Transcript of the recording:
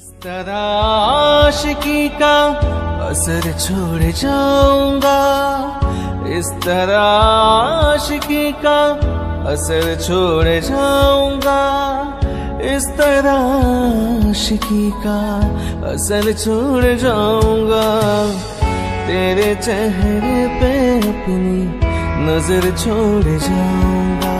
तरह आशिकी का असर छोड़ जाऊंगा, इस तरह आशिकी का असर छोड़ जाऊंगा, इस तरह आशिकी का असर छोड़ जाऊंगा। तेरे चेहरे पे अपनी नजर छोड़ जाऊंगा,